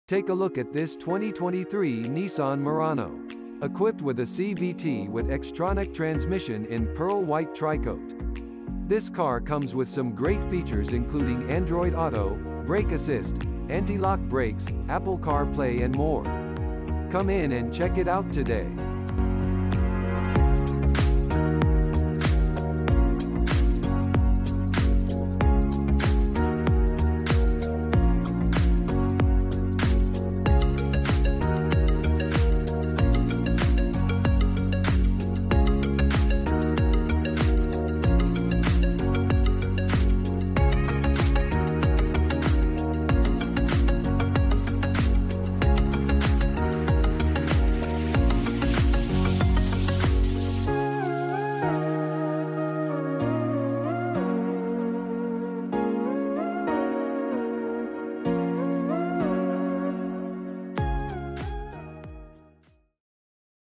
Take a look at this 2023 Nissan Murano. Equipped with a CVT with Xtronic transmission in pearl white tricoat. This car comes with some great features including Android Auto, brake assist, anti-lock brakes, Apple CarPlay and more. Come in and check it out today.